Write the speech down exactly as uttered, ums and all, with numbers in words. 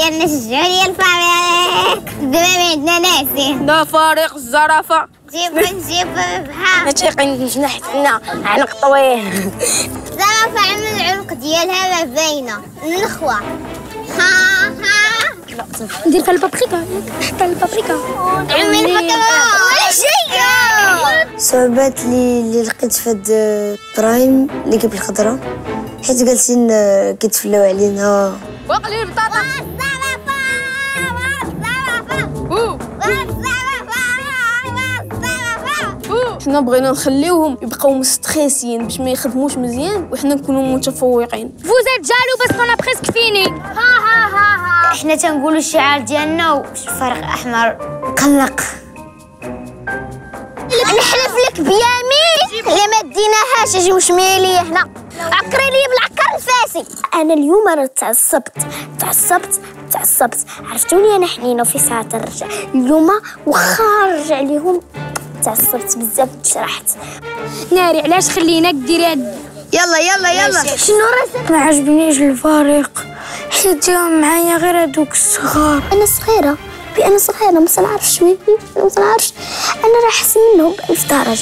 ديالنا شجعوا لي الفريق. دابا عندنا ناسين. دا فريق الزرافة. جيبوا نجيبوا بحال. ما تيقينش حنا عنق طويل. الزرافة عمل العنق ديالها ما باينة. النخوة. ها ها. ندير فيها البابريكا. نحط البابريكا. عمي نحطها ولا شيء. الصعوبات اللي اللي لقيت في هاد برايم اللي كيب الخضرة، حيت جالسين كيتفلاو علينا. وقلي البطاطا. الزرافة الزرافة الزرافة. حنا بغينا نخليوهم يبقاو مستريسين باش ما يخدموش مزيان وحنا نكونوا متفوقين. Vous êtes jaloux parce qu'on a presque fini. ها ها ها ها. احنا تنقولوا الشعار ديالنا والفريق احمر قلق. نحلف لك بيمين الا ما ديناهاش اجي وشميليه هنا. عكري لي بالعكر الفاسي. انا اليوم راه تعصبت تعصبت تعصبت عرفتوني انا حنينه في ساعه الرجع اليوم واخا رجع ليهم تعصبت بزاف تشرحت. ناري علاش خليناك ديري هاد يلا يلا يلا. شنو راه ما عجبنيش الفريق حيت جاهم معايا غير هادوك الصغار. انا صغيره بأنا صغيره ما نعرفش ما نعرفش انا راه احسن منهم بألف درجه.